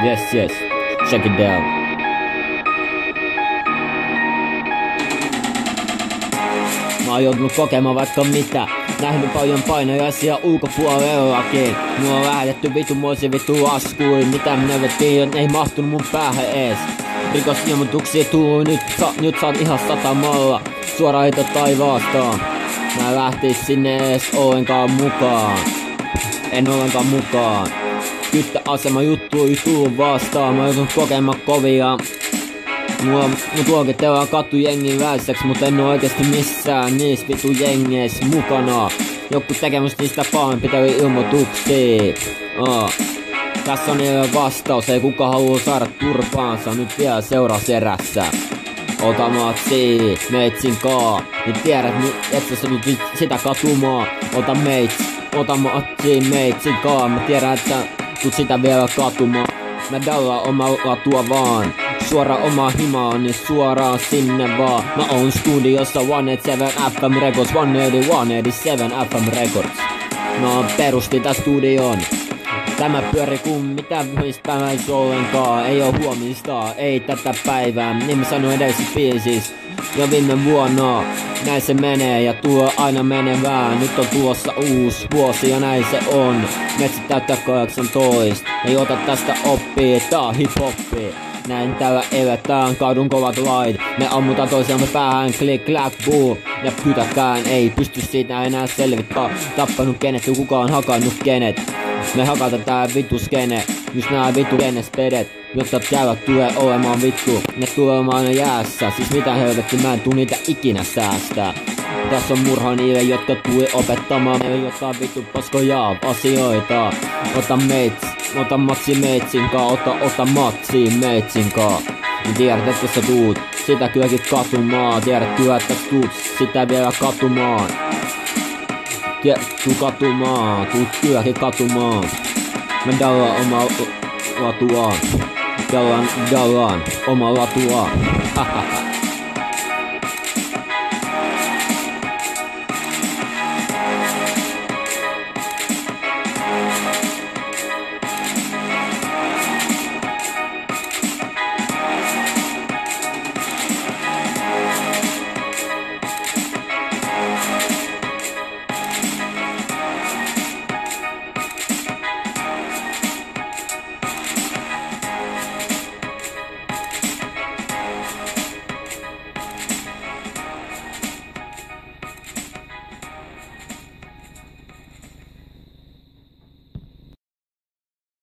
Yes, yes. Check it out. Mä oon joutunut kokemaan vaikka mitä. Nähnyt paljon painajaisia ulkopuolellakin. Mua on lähetetty vittu laskuin. Mitä minä vetin, ei mahtunut mun päähän ees. Rikosilmoituksia tuu nyt saan ihan satamalla. Suoraan heitä taivaasta. Mä lähtis sinne ees ollenkaan mukaan. En ollenkaan mukaan. Tyttöasema juttu ei tuu vastaan. Mä oon joutunut kokemaan kovia. Mut luokitellaan katujengin väliseksi, mut en oo oikeesti missään niis vitu jengeissä mukana. Joku tekemus niistä pahoinpitelyä ilmoituksia. Tässä on niille vastaus, ei kuka haluu saada turpaansa, nyt vielä seuras erässä. Ota matsi, meitsin kaa, niin tiedät, et sä nyt sitä katumaa. Ota matsi, meitsin kaa, mä tiedän, että tuut sitä vielä katumaan. Mä dallaan omalla tuo vaan. Suora oma himaa, niin suoraan sinne vaan. Mä oon studiossa 187 FM Records, 187 FM Records. Mä perustin tää studion. Tämä pyöri kun mitä päiväis ollenkaan. Ei oo huomista, ei tätä päivää. Niin mä sanoin edellisessä biisissä jo viime vuonna. Näin se menee ja tuo aina menevää. Nyt on tulossa uusi vuosi ja näin se on. Metsit täyttää 18. Ei ota tästä oppia, tää on hip-hoppi. Näin täällä eletään, kadun kovat lait. Me ammutaan toisiamme päähän, click, clack, boo. Ja kytäkään ei pysty siitä enää selvittää. Tappanut kenet, kuka on hakannut kenet. Me hakataan tää vittu skene. Just nää vittu kenespedet, jotta käyvät tulee olemaan vittu. Ne tulee olemaan jäässä. Siis mitä helvetti, mä en tuu niitä ikinä säästää. Tässä on murha niille, jotka tuli opettamaan meille jotain vittu paskoja asioita. Ota matsi meitsin kaa, ota matsi meitsin kaa. Niin tiedät, että sä tuut sitä kylläkin katumaan. Tiedät kyllä, että sä tuut sitä vielä katumaan. Tuu katumaan, tuut kylläkin katumaan. Mä dallaan omaa latuaan. Dallaan omaa latuaan. Hahaha.